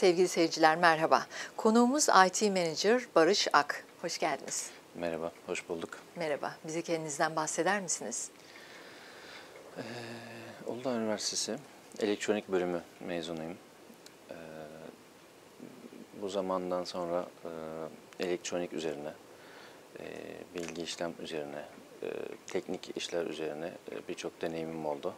Sevgili seyirciler merhaba. Konuğumuz IT Manager Barış Ak. Hoş geldiniz. Merhaba, hoş bulduk. Merhaba. Bize kendinizden bahseder misiniz? Uludağ Üniversitesi Elektronik Bölümü mezunuyum. Bu zamandan sonra elektronik üzerine, bilgi işlem üzerine, teknik işler üzerine birçok deneyimim oldu.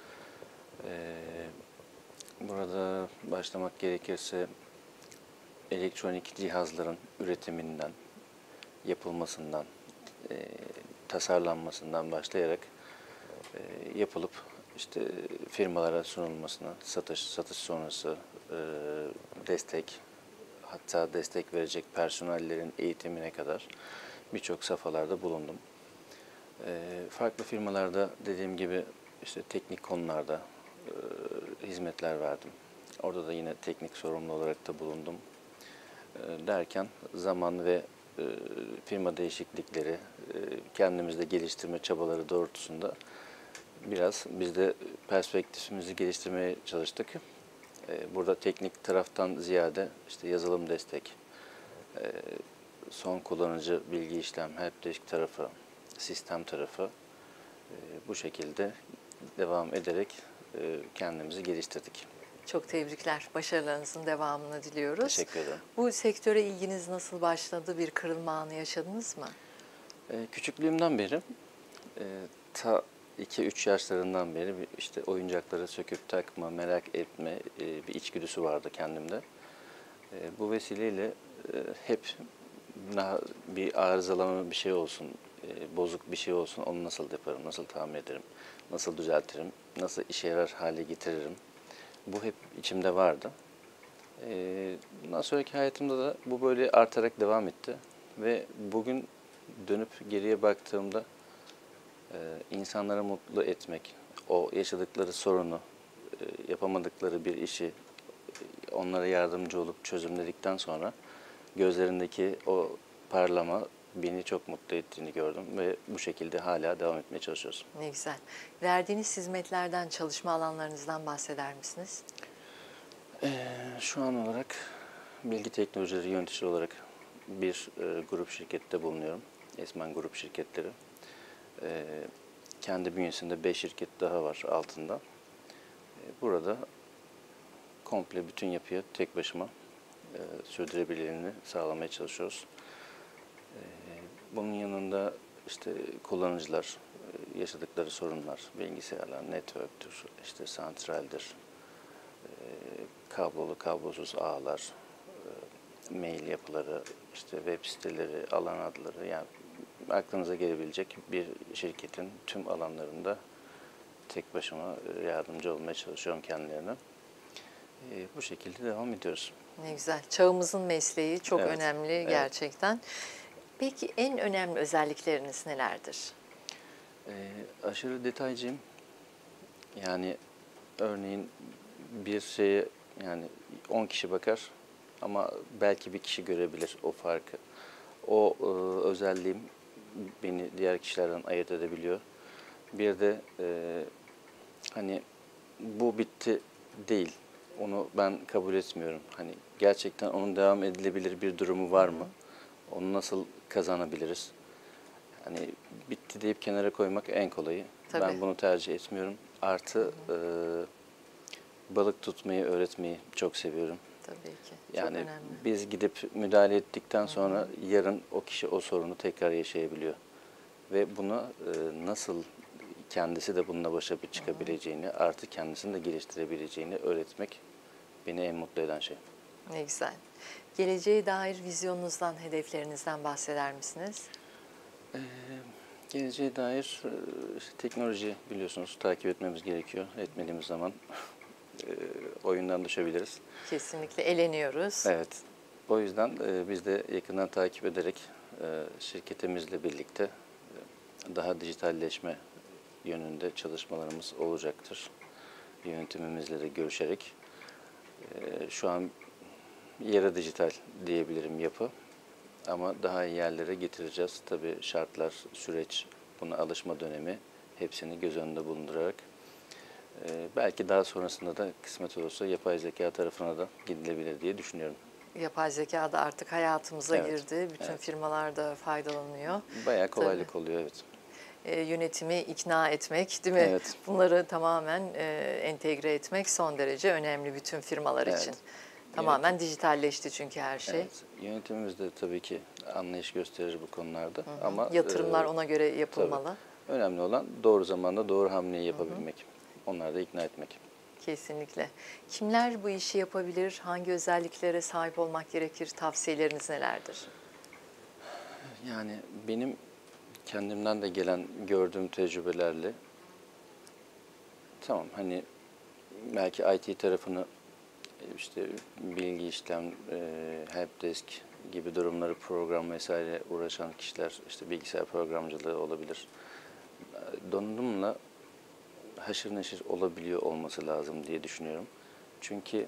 Burada başlamak gerekirse elektronik cihazların üretiminden, yapılmasından, tasarlanmasından başlayarak yapılıp işte firmalara sunulmasına, satış sonrası destek, hatta destek verecek personellerin eğitimine kadar birçok safhalarda bulundum. Farklı firmalarda dediğim gibi işte teknik konularda hizmetler verdim. Orada da yine teknik sorumlu olarak da bulundum. Derken zaman ve firma değişiklikleri, kendimizde geliştirme çabaları doğrultusunda biraz biz de perspektifimizi geliştirmeye çalıştık. Burada teknik taraftan ziyade işte yazılım destek, son kullanıcı bilgi işlem, helpdesk tarafı, sistem tarafı bu şekilde devam ederek kendimizi geliştirdik. Çok tebrikler. Başarılarınızın devamını diliyoruz. Teşekkür ederim. Bu sektöre ilginiz nasıl başladı? Bir kırılma anı yaşadınız mı? Küçüklüğümden beri ta 2-3 yaşlarından beri işte oyuncakları söküp takma, merak etme bir içgüdüsü vardı kendimde. Bu vesileyle hep bir arızalama bir şey olsun, bozuk bir şey olsun, onu nasıl yaparım, nasıl tamir ederim, nasıl düzeltirim, nasıl işe yarar hale getiririm. Bu hep içimde vardı. Bundan sonraki hayatımda da bu böyle artarak devam etti. Ve bugün dönüp geriye baktığımda insanları mutlu etmek, o yaşadıkları sorunu, yapamadıkları bir işi onlara yardımcı olup çözümledikten sonra gözlerindeki o parlama beni çok mutlu ettiğini gördüm ve bu şekilde hala devam etmeye çalışıyoruz. Ne güzel. Verdiğiniz hizmetlerden, çalışma alanlarınızdan bahseder misiniz? Şu an olarak bilgi teknolojileri yöneticisi olarak bir grup şirkette bulunuyorum. Esmen Grup şirketleri. Kendi bünyesinde 5 şirket daha var altında. Burada komple bütün yapıyı tek başıma sürdürebilirliğini sağlamaya çalışıyoruz. Bunun yanında işte kullanıcılar, yaşadıkları sorunlar, bilgisayarlar, network'tür, işte santraldir, kablolu, kablosuz ağlar, mail yapıları, işte web siteleri, alan adları, yani aklınıza gelebilecek bir şirketin tüm alanlarında tek başıma yardımcı olmaya çalışıyorum kendilerine. Bu şekilde devam ediyoruz. Ne güzel. Çağımızın mesleği çok Evet, önemli gerçekten. Peki en önemli özellikleriniz nelerdir? Aşırı detaycıyım. Yani örneğin bir şeye yani 10 kişi bakar ama belki bir kişi görebilir o farkı. O özelliğim beni diğer kişilerden ayırt edebiliyor. Bir de hani bu bitti değil. Onu ben kabul etmiyorum. Hani gerçekten onun devam edilebilir bir durumu var mı? Onu nasıl kazanabiliriz? Hani bitti deyip kenara koymak en kolayı. Tabii. Ben bunu tercih etmiyorum. Artı balık tutmayı, öğretmeyi çok seviyorum. Tabii ki. Yani çok önemli. biz gidip müdahale ettikten sonra yarın o kişi o sorunu tekrar yaşayabiliyor. Ve bunu nasıl kendisi de bununla başa çıkabileceğini, artı kendisini de geliştirebileceğini öğretmek beni en mutlu eden şey. Ne güzel. Geleceğe dair vizyonunuzdan, hedeflerinizden bahseder misiniz? Geleceğe dair işte teknoloji biliyorsunuz takip etmemiz gerekiyor. Etmediğimiz zaman oyundan düşebiliriz. Kesinlikle eleniyoruz. Evet. O yüzden biz de yakından takip ederek şirketimizle birlikte daha dijitalleşme yönünde çalışmalarımız olacaktır. Yönetimimizle de görüşerek. Şu an yarı dijital diyebilirim yapı. Ama daha iyi yerlere getireceğiz. Tabii şartlar, süreç, buna alışma dönemi hepsini göz önünde bulundurarak Belki daha sonrasında da kısmet olursa yapay zeka tarafına da gidilebilir diye düşünüyorum. Yapay zeka da artık hayatımıza Evet, girdi. Bütün evet. firmalar da faydalanıyor. Bayağı Tabii. kolaylık oluyor, evet. Yönetimi ikna etmek, değil mi? Evet. Bunları tamamen entegre etmek son derece önemli bütün firmalar için. Evet. Tamamen dijitalleşti çünkü her şey. Evet. Yönetimimiz de tabii ki anlayış gösterir bu konularda. Ama Yatırımlar ona göre tabii yapılmalı. önemli olan doğru zamanda doğru hamleyi yapabilmek. Onları da ikna etmek. Kesinlikle. Kimler bu işi yapabilir? Hangi özelliklere sahip olmak gerekir? Tavsiyeleriniz nelerdir? Yani benim kendimden de gelen gördüğüm tecrübelerle tamam hani belki IT tarafını işte bilgi işlem, helpdesk gibi durumları program vesaire uğraşan kişiler işte bilgisayar programcılığı olabilir. Donanımla haşır neşir olabiliyor olması lazım diye düşünüyorum. Çünkü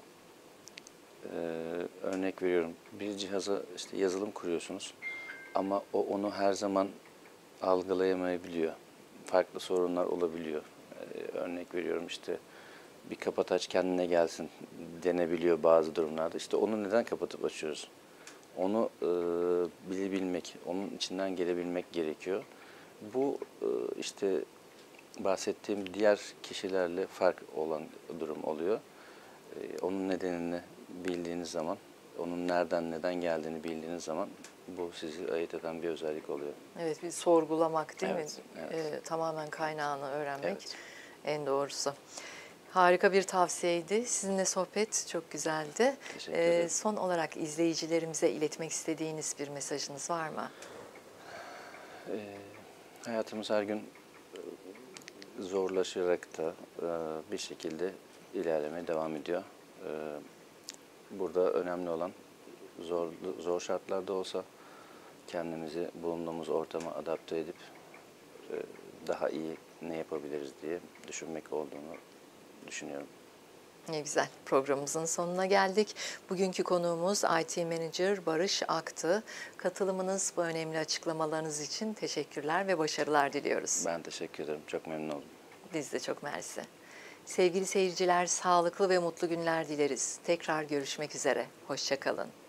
örnek veriyorum bir cihaza işte yazılım kuruyorsunuz ama o onu her zaman algılayamayabiliyor. Farklı sorunlar olabiliyor. Örnek veriyorum işte bir kapataç kendine gelsin denebiliyor bazı durumlarda. İşte onu neden kapatıp açıyoruz? Onu bilebilmek, onun içinden gelebilmek gerekiyor. Bu işte bahsettiğim diğer kişilerle fark olan durum oluyor. Onun nedenini bildiğiniz zaman, onun nereden neden geldiğini bildiğiniz zaman bu sizi ayırt eden bir özellik oluyor. Evet, bir sorgulamak değil Evet, mi? evet. Tamamen kaynağını öğrenmek Evet. en doğrusu. Harika bir tavsiyeydi. Sizinle sohbet çok güzeldi. Teşekkür ederim. Son olarak izleyicilerimize iletmek istediğiniz bir mesajınız var mı? Hayatımız her gün zorlaşarak da bir şekilde ilerlemeye devam ediyor. Burada önemli olan zor şartlarda olsa kendimizi bulunduğumuz ortama adapte edip daha iyi ne yapabiliriz diye düşünmek olduğunu düşünüyorum. Ne güzel. Programımızın sonuna geldik. Bugünkü konuğumuz IT Manager Barış Aktı. Katılımınız, bu önemli açıklamalarınız için teşekkürler ve başarılar diliyoruz. Ben teşekkür ederim. Çok memnun oldum. Biz de çok mersi. Sevgili seyirciler, sağlıklı ve mutlu günler dileriz. Tekrar görüşmek üzere. Hoşça kalın.